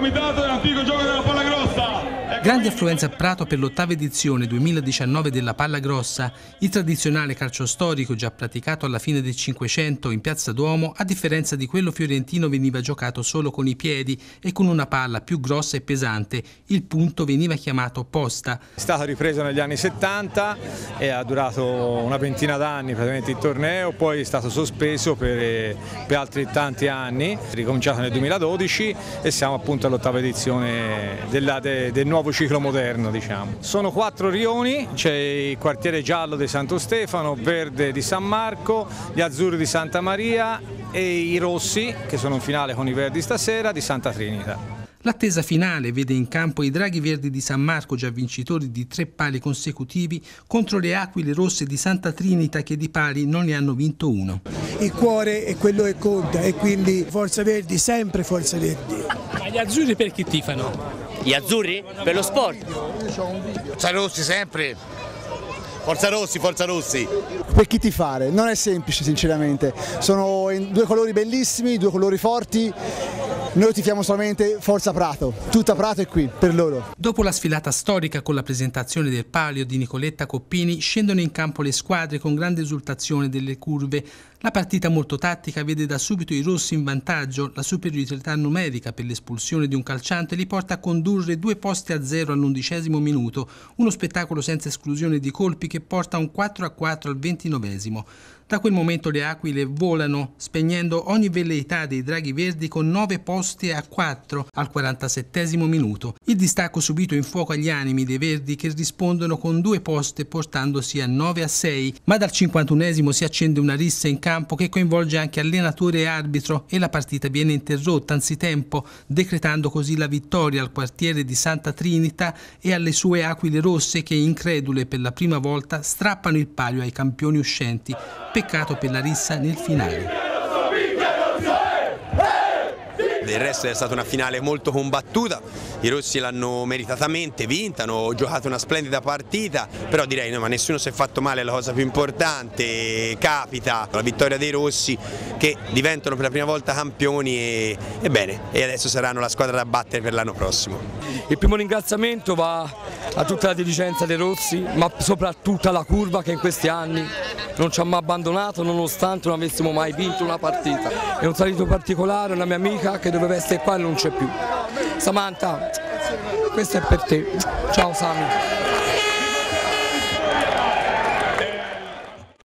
comitato dell'antico gioco della palla grossa. Grande affluenza a Prato per l'8ª edizione 2019 della Palla Grossa, il tradizionale calcio storico già praticato alla fine del Cinquecento in Piazza Duomo, a differenza di quello fiorentino, veniva giocato solo con i piedi e con una palla più grossa e pesante. Il punto veniva chiamato posta. È stato ripreso negli anni 70 e ha durato una ventina d'anni praticamente il torneo, poi è stato sospeso per altri tanti anni, ricominciato nel 2012 e siamo appunto all'8ª edizione del nuovo ciclo moderno, diciamo. Sono 4 rioni, c'è il quartiere giallo di Santo Stefano, verde di San Marco, gli azzurri di Santa Maria e i rossi, che sono in finale con i verdi stasera, di Santa Trinita. L'attesa finale vede in campo i draghi verdi di San Marco, già vincitori di 3 pali consecutivi, contro le aquile rosse di Santa Trinita che di pali non ne hanno vinto uno. Il cuore è quello che conta e quindi Forza Verdi, sempre Forza Verdi. Ma gli azzurri per chi tifano? Gli azzurri? Per lo sport. Forza Rossi sempre. Forza Rossi, Forza Rossi. Per chi tifare? Non è semplice sinceramente, sono in 2 colori bellissimi, 2 colori forti. Noi tifiamo solamente Forza Prato, tutta Prato è qui per loro. Dopo la sfilata storica con la presentazione del palio di Nicoletta Coppini, scendono in campo le squadre con grande esultazione delle curve. La partita molto tattica vede da subito i rossi in vantaggio, la superiorità numerica per l'espulsione di un calciante li porta a condurre 2-0 all'11° minuto, uno spettacolo senza esclusione di colpi che porta a un 4-4 al 29°. Da quel momento le aquile volano, spegnendo ogni velleità dei draghi verdi con 9-4 al 47° minuto. Il distacco subito in fuoco agli animi dei verdi che rispondono con 2 poste portandosi a 9-6, ma dal 51° si accende una rissa in campo che coinvolge anche allenatore e arbitro e la partita viene interrotta anzitempo, decretando così la vittoria al quartiere di Santa Trinita e alle sue aquile rosse che, incredule per la prima volta, strappano il palio ai campioni uscenti. Peccato per la rissa nel finale. Del resto è stata una finale molto combattuta, i rossi l'hanno meritatamente vinta, hanno giocato una splendida partita, però direi no, ma nessuno si è fatto male, è la cosa più importante, capita la vittoria dei rossi che diventano per la prima volta campioni e bene, e adesso saranno la squadra da battere per l'anno prossimo. Il primo ringraziamento va a tutta la dirigenza dei rossi, ma soprattutto alla curva che in questi anni non ci ha mai abbandonato nonostante non avessimo mai vinto una partita. E un saluto particolare a una mia amica che doveva essere qua e non c'è più. Samantha, questo è per te. Ciao Sami.